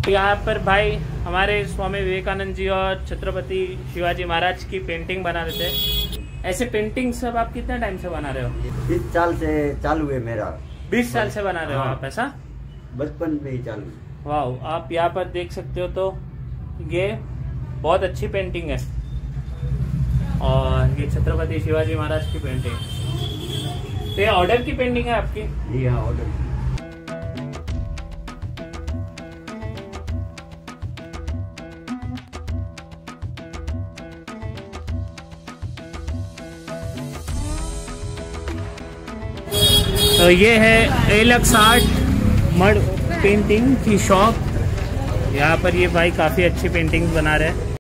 यहाँ पर भाई हमारे स्वामी विवेकानंद जी और छत्रपति शिवाजी महाराज की पेंटिंग बना रहे थे। ऐसे पेंटिंग सब आप कितने टाइम से बना रहे हो? 20 साल से चालू है मेरा। 20 साल से बना रहे हो आप? ऐसा बचपन में ही चालू। वाह, आप यहाँ पर देख सकते हो तो ये बहुत अच्छी पेंटिंग है और ये छत्रपति शिवाजी महाराज की पेंटिंग। तो ये ऑर्डर की पेंटिंग है आपकी? जी हाँ, ऑर्डर। तो ये है एलक्स आर्ट मड पेंटिंग की शॉप। यहाँ पर ये भाई काफ़ी अच्छी पेंटिंग बना रहे हैं।